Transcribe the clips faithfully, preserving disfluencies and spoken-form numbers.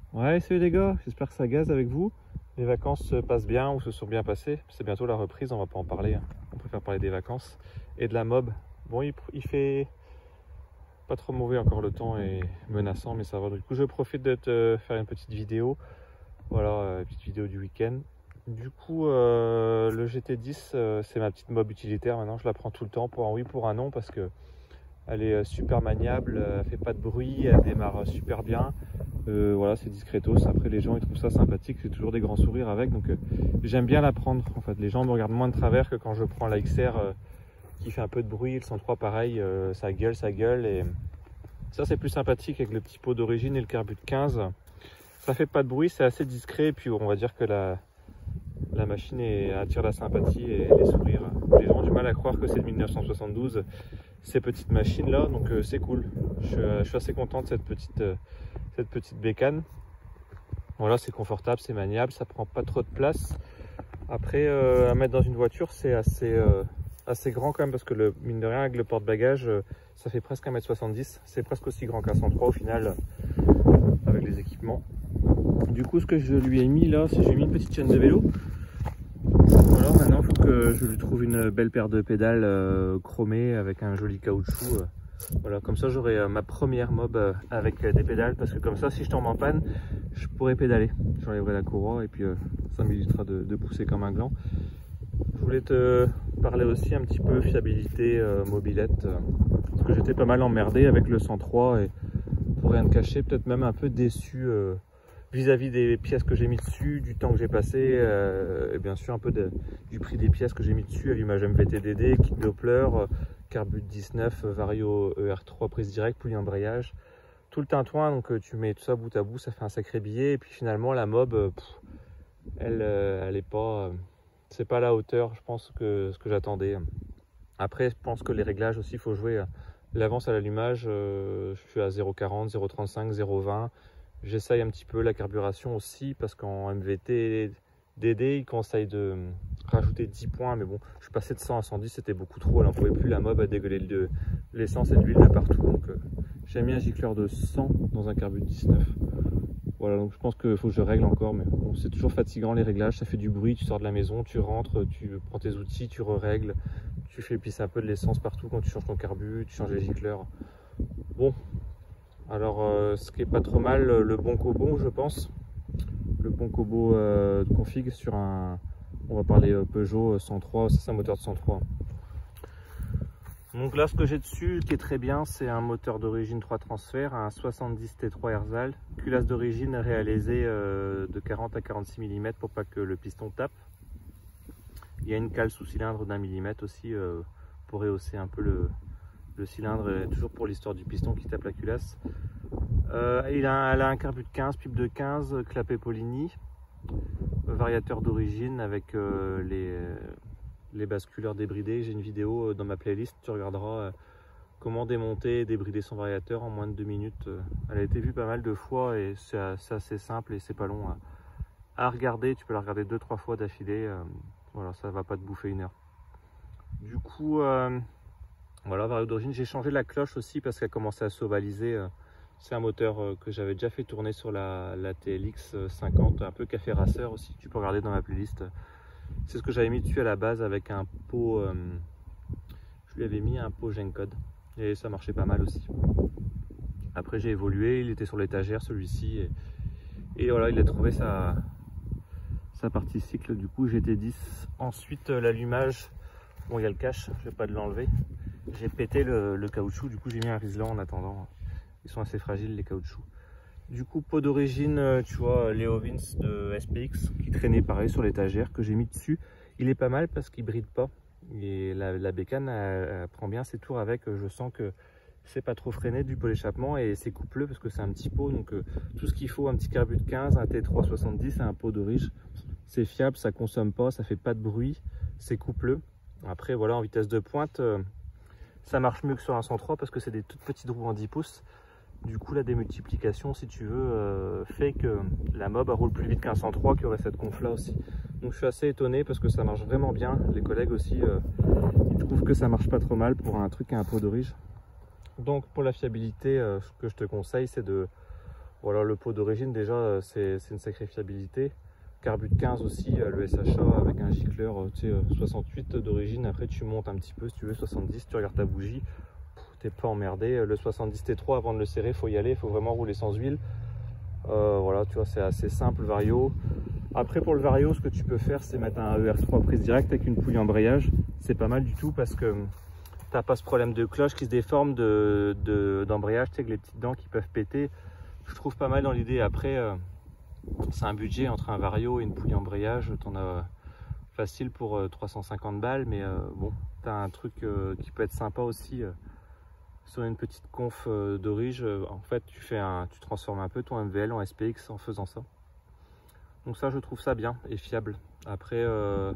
Ouais, salut les gars, j'espère que ça gaze avec vous. Les vacances se passent bien ou se sont bien passées. C'est bientôt la reprise, on va pas en parler. Hein. On préfère parler des vacances et de la mob. Bon, il, il fait pas trop mauvais encore, le temps est menaçant, mais ça va. Du coup, je profite de te faire une petite vidéo. Voilà, une petite vidéo du week-end. Du coup, euh, le G T dix, euh, c'est ma petite mob utilitaire maintenant. Je la prends tout le temps pour un oui, pour un non, parce que elle est super maniable, elle fait pas de bruit, elle démarre super bien. Euh, voilà, c'est discretos. Après, les gens ils trouvent ça sympathique. J'ai toujours des grands sourires avec, donc euh, j'aime bien la prendre. En fait, les gens me regardent moins de travers que quand je prends la X R euh, qui fait un peu de bruit. Le cent trois, pareil, euh, ça gueule, ça gueule. Et ça, c'est plus sympathique avec le petit pot d'origine et le carbu de quinze. Ça fait pas de bruit, c'est assez discret. Et puis, on va dire que la, la machine est, attire la sympathie et les sourires. Les gens ont du mal à croire que c'est de mille neuf cent soixante-douze. Ces petites machines là, donc euh, c'est cool. Je, je suis assez content de cette petite, euh, cette petite bécane. Voilà, c'est confortable, c'est maniable, ça prend pas trop de place. Après, euh, à mettre dans une voiture, c'est assez, euh, assez grand quand même, parce que le, mine de rien, avec le porte-bagages, euh, ça fait presque un mètre soixante-dix. C'est presque aussi grand qu'un cent trois au final, euh, avec les équipements. Du coup, ce que je lui ai mis là, c'est j'ai mis une petite chaîne de vélo. Voilà, maintenant il faut que je lui trouve une belle paire de pédales euh, chromées avec un joli caoutchouc. Euh, voilà, comme ça j'aurai euh, ma première mob euh, avec euh, des pédales, parce que comme ça, si je tombe en panne, je pourrais pédaler. J'enlèverai la courroie et puis euh, ça m'évitera de, de pousser comme un gland. Je voulais te parler aussi un petit peu fiabilité euh, mobilette, euh, parce que j'étais pas mal emmerdé avec le cent trois et pour rien te cacher, peut-être même un peu déçu. Euh, vis-à-vis des pièces que j'ai mis dessus, du temps que j'ai passé, euh, et bien sûr un peu de, du prix des pièces que j'ai mis dessus, allumage M V T D D, kit Doppler, carbu dix-neuf, Vario E R trois prise directe, poulie embrayage, tout le tintouin. Donc tu mets tout ça bout à bout, ça fait un sacré billet. Et puis finalement la mob, pff, elle, elle est pas, euh, c'est pas à la hauteur, je pense, que ce que j'attendais. Après, je pense que les réglages aussi, il faut jouer l'avance à l'allumage. Euh, je suis à zéro quarante, zéro trente-cinq, zéro vingt. J'essaye un petit peu la carburation aussi, parce qu'en M V T D D, il conseille de rajouter dix points. Mais bon, je suis passé de cent à cent dix, c'était beaucoup trop. Elle n'en pouvait plus, la mob, à dégueuler de l'essence et de l'huile de partout. Donc euh, j'ai mis un gicleur de cent dans un carbu de dix-neuf. Voilà, donc je pense qu'il faut que je règle encore. Mais bon, c'est toujours fatigant les réglages, ça fait du bruit. Tu sors de la maison, tu rentres, tu prends tes outils, tu re-règles. Tu fais pisser un peu de l'essence partout quand tu changes ton carbu, tu changes les gicleurs. Bon. Alors, euh, ce qui est pas trop mal, le bon Kobo, je pense. Le bon Kobo euh, de config sur un, on va parler euh, Peugeot cent trois, c'est un moteur de cent trois. Donc là, ce que j'ai dessus, qui est très bien, c'est un moteur d'origine trois transferts, un soixante-dix T trois Erzal, culasse d'origine réalisée euh, de quarante à quarante-six millimètres pour pas que le piston tape. Il y a une cale sous cylindre d'un millimètre aussi euh, pour rehausser un peu le, le cylindre, et toujours pour l'histoire du piston qui tape la culasse. Euh, il a, elle a un carbu de quinze, pipe de quinze, clapet Polini, variateur d'origine avec euh, les, les basculeurs débridés. J'ai une vidéo dans ma playlist, tu regarderas euh, comment démonter et débrider son variateur en moins de deux minutes. Elle a été vue pas mal de fois et c'est assez simple et c'est pas long à, à regarder. Tu peux la regarder deux trois fois d'affilée. Euh, voilà, ça va pas te bouffer une heure. Du coup, euh, voilà, variateur d'origine. J'ai changé la cloche aussi parce qu'elle commençait à s'ovaliser. Euh, C'est un moteur que j'avais déjà fait tourner sur la, la T L X cinquante, un peu café racer aussi, tu peux regarder dans ma playlist. C'est ce que j'avais mis dessus à la base avec un pot, euh, je lui avais mis un pot Gencode et ça marchait pas mal aussi. Après j'ai évolué, il était sur l'étagère celui-ci et, et voilà, il a trouvé sa, sa partie cycle, du coup G T dix. Ensuite l'allumage, bon il y a le cache, je vais pas de l'enlever. J'ai pété le, le caoutchouc, du coup j'ai mis un Rislan en attendant. Ils sont assez fragiles les caoutchoucs. Du coup, pot d'origine, tu vois, Leo Vince de S P X qui traînait pareil sur l'étagère que j'ai mis dessus. Il est pas mal parce qu'il bride pas. Et la, la bécane, elle, elle prend bien ses tours avec. Je sens que c'est pas trop freiné du pot d'échappement et c'est coupleux parce que c'est un petit pot. Donc euh, tout ce qu'il faut, un petit carbu de quinze, un T trois soixante-dix et un pot d'origine. C'est fiable, ça consomme pas, ça fait pas de bruit, c'est coupleux. Après, voilà, en vitesse de pointe, euh, ça marche mieux que sur un cent trois parce que c'est des toutes petites roues en dix pouces. Du coup, la démultiplication, si tu veux, euh, fait que la mob roule plus vite qu'un cent trois qui aurait cette conf là aussi. Donc je suis assez étonné parce que ça marche vraiment bien. Les collègues aussi, euh, ils trouvent que ça marche pas trop mal pour un truc à un pot d'origine. Donc pour la fiabilité, euh, ce que je te conseille, c'est de Voilà, le pot d'origine déjà c'est une sacrée fiabilité. Carbut quinze aussi, le S H A avec un gicleur tu sais, soixante-huit d'origine. Après tu montes un petit peu si tu veux, soixante-dix, tu regardes ta bougie, t'es pas emmerdé. Le soixante-dix T trois, avant de le serrer, il faut y aller, il faut vraiment rouler sans huile. Euh, voilà, tu vois, c'est assez simple, Vario. Après pour le Vario, ce que tu peux faire, c'est mettre un E R trois prise directe avec une poulie embrayage. C'est pas mal du tout parce que t'as pas ce problème de cloche qui se déforme de d'embrayage, de, tu sais, que les petites dents qui peuvent péter. Je trouve pas mal dans l'idée. Après, euh, c'est un budget entre un Vario et une poulie embrayage. T'en as facile pour euh, trois cent cinquante balles, mais euh, bon, t'as un truc euh, qui peut être sympa aussi. Euh, sur une petite conf euh, d'orige, euh, en fait, tu fais un, tu transformes un peu ton M V L en S P X en faisant ça. Donc ça, je trouve ça bien et fiable. Après, euh,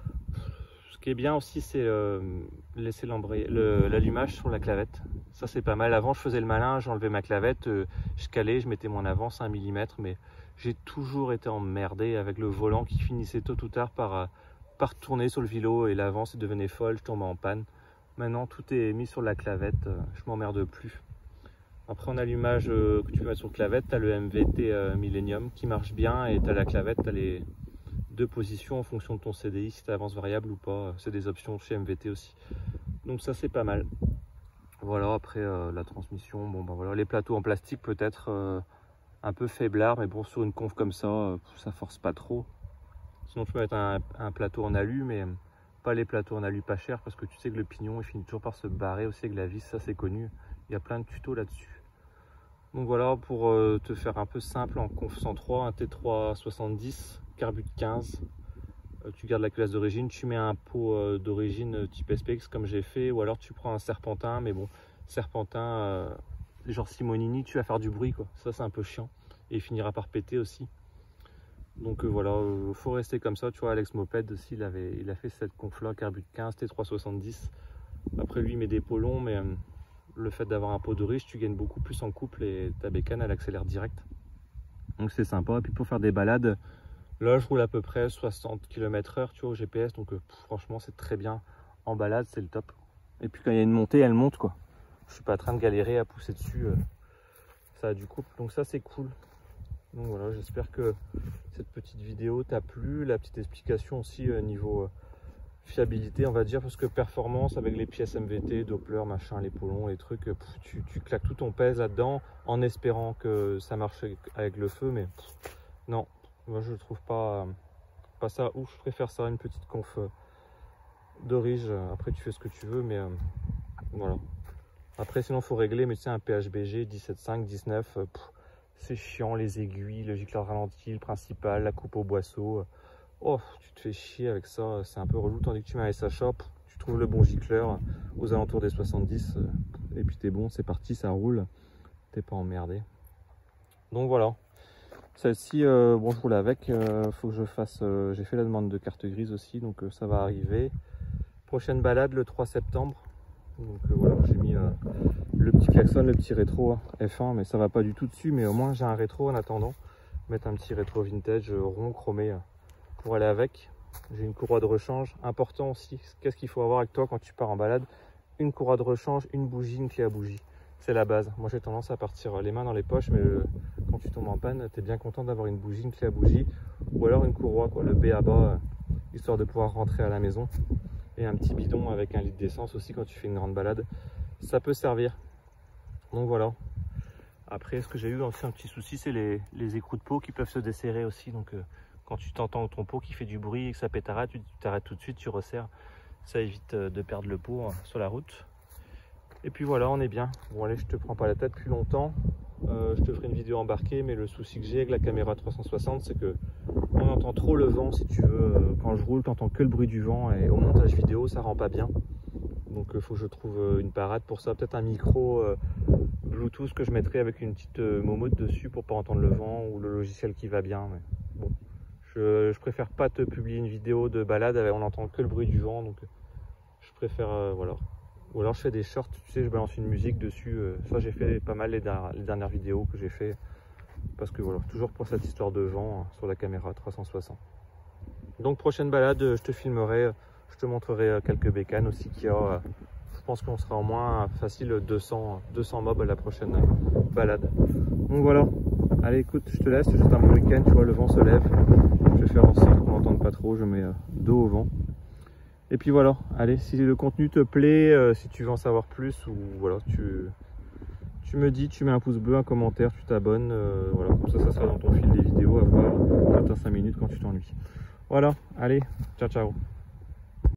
ce qui est bien aussi, c'est euh, laisser l'allumage sur la clavette. Ça, c'est pas mal. Avant, je faisais le malin, j'enlevais ma clavette, euh, je calais, je mettais mon avance un millimètre, mais j'ai toujours été emmerdé avec le volant qui finissait tôt ou tard par, euh, par tourner sur le vélo et l'avance devenait folle, je tombais en panne. Maintenant, tout est mis sur la clavette, euh, je m'emmerde plus. Après, en allumage euh, que tu peux mettre sur clavette, tu as le M V T euh, Millennium qui marche bien et tu as la clavette, tu as les deux positions en fonction de ton C D I, si tu avances variable ou pas. C'est des options chez M V T aussi. Donc ça, c'est pas mal. Voilà, après euh, la transmission, bon ben voilà, les plateaux en plastique peut-être euh, un peu faiblard, mais bon, sur une conf comme ça, euh, ça force pas trop. Sinon, tu peux mettre un, un plateau en alu, mais pas les plateaux en alu pas cher parce que tu sais que le pignon il finit toujours par se barrer aussi avec la vis, ça c'est connu. Il y a plein de tutos là-dessus. Donc voilà, pour euh, te faire un peu simple en conf cent trois, un T trois soixante-dix, carbut quinze. Euh, tu gardes la culasse d'origine, tu mets un pot euh, d'origine type S P X comme j'ai fait, ou alors tu prends un serpentin, mais bon, serpentin, euh, genre Simonini, tu vas faire du bruit quoi. Ça c'est un peu chiant et il finira par péter aussi. Donc euh, voilà, euh, faut rester comme ça. Tu vois, Alex Moped aussi, il, avait, il a fait cette conf là, carbut quinze, T trois soixante-dix. Après lui, il met des pots longs, mais euh, le fait d'avoir un pot de riche, tu gagnes beaucoup plus en couple et ta bécane, elle accélère direct. Donc c'est sympa. Et puis pour faire des balades, là, je roule à peu près soixante kilomètres heure, tu vois, au G P S. Donc euh, pff, franchement, c'est très bien. En balade, c'est le top. Et puis quand il y a une montée, elle monte, quoi. Je suis pas en train de galérer à pousser dessus. Euh, ça a du couple. Donc ça, c'est cool. Donc voilà, j'espère que cette petite vidéo t'a plu, la petite explication aussi euh, niveau euh, fiabilité on va dire, parce que performance avec les pièces M V T, Doppler, machin, les polons, les trucs, pff, tu, tu claques tout ton pèse là-dedans en espérant que ça marche avec, avec le feu, mais pff, non, moi je trouve pas, pas ça ouf, je préfère ça une petite conf euh, d'orige, après tu fais ce que tu veux, mais euh, voilà. Après sinon faut régler, mais tu sais un P H B G dix-sept virgule cinq, dix-neuf, euh, c'est chiant, les aiguilles, le gicleur ralenti, le principal, la coupe au boisseau. Oh, tu te fais chier avec ça, c'est un peu relou. Tandis que tu mets un S H A, tu trouves le bon gicleur aux alentours des soixante-dix. Et puis t'es bon, c'est parti, ça roule. T'es pas emmerdé. Donc voilà. Celle-ci, euh, bon, je roule avec. Euh, faut que je fasse. Euh, J'ai fait la demande de carte grise aussi, donc euh, ça va arriver. Prochaine balade le trois septembre. Donc euh, voilà, j'ai mis euh, le petit klaxon, le petit rétro hein, F un, mais ça va pas du tout dessus, mais au moins j'ai un rétro en attendant. Mettre un petit rétro vintage euh, rond chromé euh, pour aller avec. J'ai une courroie de rechange, important aussi. Qu'est-ce qu'il faut avoir avec toi quand tu pars en balade? Une courroie de rechange, une bougie, une clé à bougie. C'est la base. Moi j'ai tendance à partir les mains dans les poches, mais euh, quand tu tombes en panne, tu es bien content d'avoir une bougie, une clé à bougie, ou alors une courroie, quoi, le B à bas, euh, histoire de pouvoir rentrer à la maison. Et un petit bidon avec un litre d'essence aussi quand tu fais une grande balade, ça peut servir. Donc voilà. Après, ce que j'ai eu aussi un petit souci, c'est les, les écrous de peau qui peuvent se desserrer aussi. Donc euh, quand tu t'entends ton pot qui fait du bruit et que ça pétara, tu t'arrêtes tout de suite, tu resserres. Ça évite euh, de perdre le pot hein, sur la route. Et puis voilà, on est bien. Bon allez, je te prends pas la tête plus longtemps. Euh, je te ferai une vidéo embarquée, mais le souci que j'ai avec la caméra trois cent soixante, c'est que on entend trop le vent si tu veux. Quand je roule, tu n'entends que le bruit du vent et au montage vidéo, ça rend pas bien. Donc il faut que je trouve une parade pour ça. Peut-être un micro euh, Bluetooth que je mettrai avec une petite euh, momote dessus pour pas entendre le vent ou le logiciel qui va bien. Mais bon, je, je préfère pas te publier une vidéo de balade, on n'entend que le bruit du vent. Donc je préfère, euh, voilà. Ou alors je fais des shorts, tu sais, je balance une musique dessus. Euh, ça j'ai fait pas mal les, les dernières vidéos que j'ai fait. Parce que voilà, toujours pour cette histoire de vent hein, sur la caméra trois cent soixante. Donc prochaine balade, je te filmerai, je te montrerai quelques bécanes aussi qu'il y a. Je pense qu'on sera au moins facile deux cents, deux cents mobs à la prochaine balade. Donc voilà, Allez, écoute, je te laisse, c'est juste un bon week-end, tu vois, le vent se lève. Je vais faire en sorte qu'on n'entende pas trop, je mets euh, dos au vent. Et puis voilà, allez, si le contenu te plaît, euh, si tu veux en savoir plus, ou voilà, tu, tu me dis, tu mets un pouce bleu, un commentaire, tu t'abonnes, euh, voilà, comme ça, ça sera dans ton fil des vidéos à voir à tes cinq minutes quand tu t'ennuies. Voilà, allez, ciao ciao.